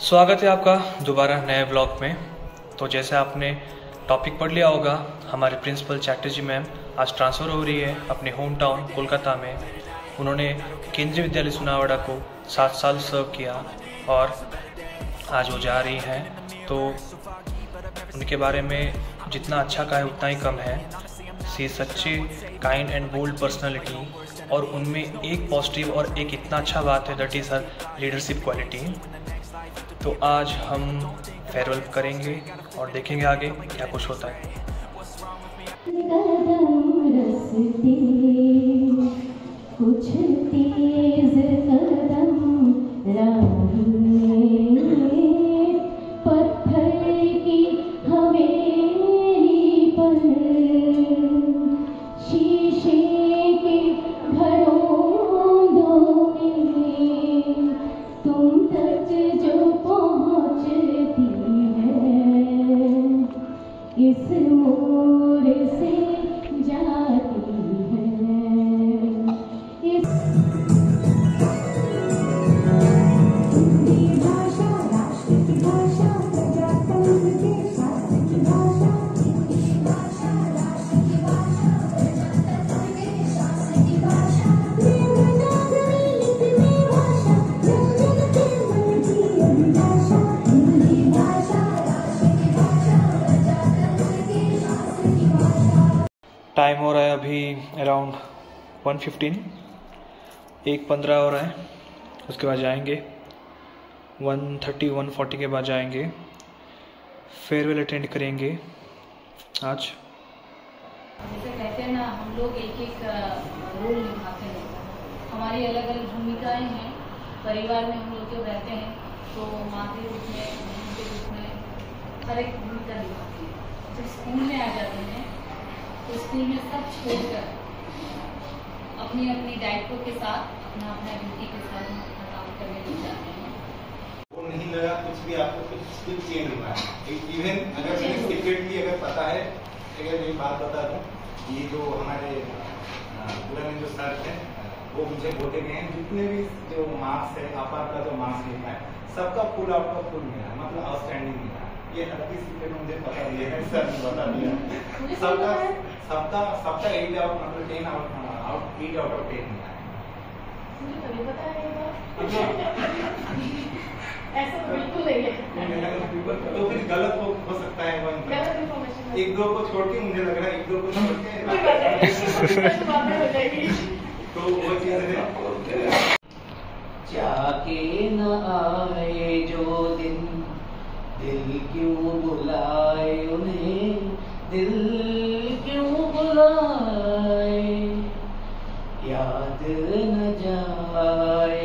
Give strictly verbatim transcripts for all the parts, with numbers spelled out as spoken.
स्वागत है आपका दोबारा नए ब्लॉग में। तो जैसे आपने टॉपिक पढ़ लिया होगा, हमारे प्रिंसिपल चैटर्जी मैम आज ट्रांसफ़र हो रही है अपने होम टाउन कोलकाता में। उन्होंने केंद्रीय विद्यालय सुनावाड़ा को सात साल सर्व किया और आज वो जा रही हैं। तो उनके बारे में जितना अच्छा कहा है उतना ही कम है। सी सच्ची काइंड एंड बोल्ड पर्सनालिटी, और उनमें एक पॉजिटिव और एक इतना अच्छा बात है, that is her leadership quality. तो आज हम फेयरवेल करेंगे और देखेंगे आगे क्या कुछ होता है। कुछ तेज कदम पत्थर की हवेली पर, शीशे के घरों में तुम तक जो पहुंचती है, इस मोड़ से जाती है। इस टाइम हो रहा है अभी अराउंड वन फिफ्टीन, एक पंद्रह हो रहा है। उसके बाद जाएंगे वन थर्टी वन फोर्टी के बाद जाएंगे, फेयरवेल अटेंड करेंगे आज। जैसे कहते हैं ना, हम लोग एक एक रोल निभाते हैं, हमारी अलग अलग भूमिकाएं हैं। परिवार में हम लोग जब रहते हैं तो माँ के रूप में, बहन के रूप में हर एक भूमिका निभाते हैं। जब स्कूल में आ जाते हैं तो स्कूल में सब छोड़कर अपनी अपनी दायित्व के साथ, अपना अपना ड्यूटी के साथ अपना काम करने लग जाते हैं। वो नहीं लगा कुछ भी, आपको कुछ कुछ चेंज हुआ है। इवन अगर मुझे सीक्रेटली अगर पता है, अगर मैं बात बता दूं, ये जो हमारे पुराने जो सर हैं वो मुझे बोले गए हैं, जितने भी जो मार्क्स है, आपा का जो मार्क्स मिला है सबका फुल आउट का फुल मिला है, मतलब आउटस्टैंडिंग मिला है। ये हर किसी सीक्रेट मुझे पता नहीं है, सर ने बता दिया। सबका सबका सबका एट आउट मतलब ten out out eight out of ten मिला है। मुझे तभी पता है ये बात। ऐसा तो बिल्कुल नहीं है। तो फिर गलत हो, हो सकता है वन गलत इन्फॉर्मेशन। एक दो को छोड़ के मुझे लग रहा है एक दो को छोड़ के हो जाएगी। तो वो चीज है। जाके न आए जो दिन, दिल क्यों बुलाए उन्हें, दिल क्यों बुलाए, याद न जाए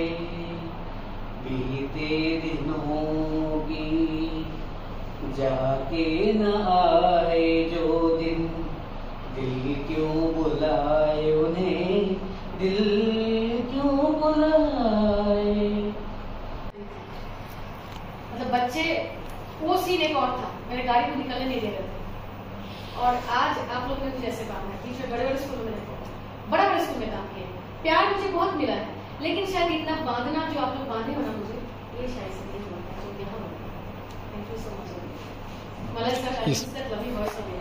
बीते दिनों की। जाके न आए जो दिन, दिल क्यों बुलाए उन्हें, दिल क्यों बुलाए। मतलब बच्चे वो सीन एक और था, मेरे गाड़ी को निकलने नहीं दे रहे थे। और आज आप लोग ने मुझे ऐसे काम है, बीच में बड़े बड़े स्कूलों में बड़ा बड़े स्कूल में काम किया है, प्यार मुझे बहुत मिला है, लेकिन शायद इतना बांधना जो आप लोग बांधे हो ना मुझे, ये शायद से नहीं हुआ था जो यहाँ हुआ। Thank you so much. Malay का शायद लवी वॉइस हो गया।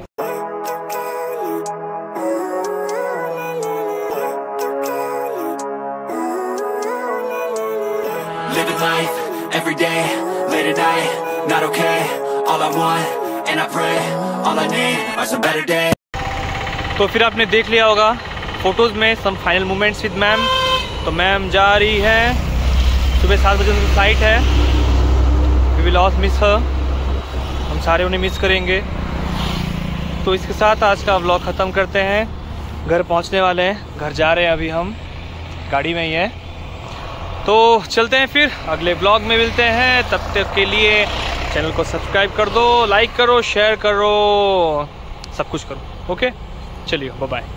Living life, every day, late at night, not okay. All I want, and I pray, all I need are some better days. तो फिर आपने देख लिया होगा फोटोज़ में some final moments with ma'am. तो मैम जा रही है, सुबह सात बजे उनकी फ्लाइट है। We will all miss her, हम सारे उन्हें मिस करेंगे। तो इसके साथ आज का व्लॉग ख़त्म करते हैं। घर पहुंचने वाले हैं, घर जा रहे हैं अभी, हम गाड़ी में ही हैं। तो चलते हैं, फिर अगले ब्लॉग में मिलते हैं। तब तक के लिए चैनल को सब्सक्राइब कर दो, लाइक करो, शेयर करो, सब कुछ करो। ओके, चलिए बाय बाय।